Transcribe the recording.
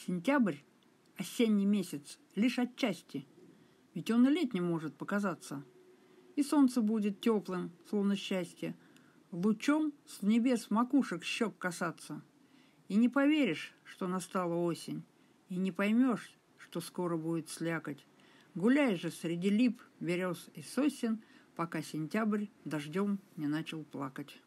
Сентябрь, осенний месяц, лишь отчасти, ведь он и летним может показаться. И солнце будет теплым, словно счастье, лучом с небес макушек щек касаться. И не поверишь, что настала осень, и не поймешь, что скоро будет слякоть. Гуляй же среди лип, берез и сосен, пока сентябрь дождем не начал плакать.